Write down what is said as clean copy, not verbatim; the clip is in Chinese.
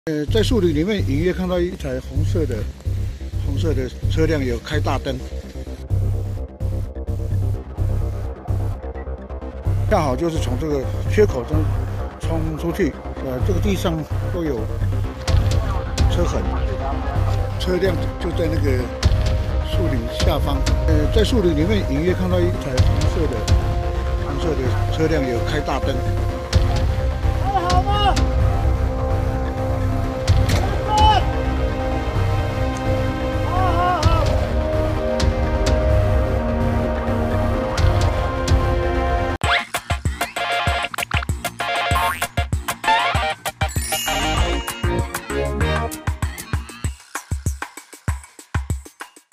在树林里面隐约看到一台红色的车辆有开大灯，恰好就是从这个缺口中冲出去。这个地上都有车痕，车辆就在那个树林下方。在树林里面隐约看到一台红色的车辆有开大灯。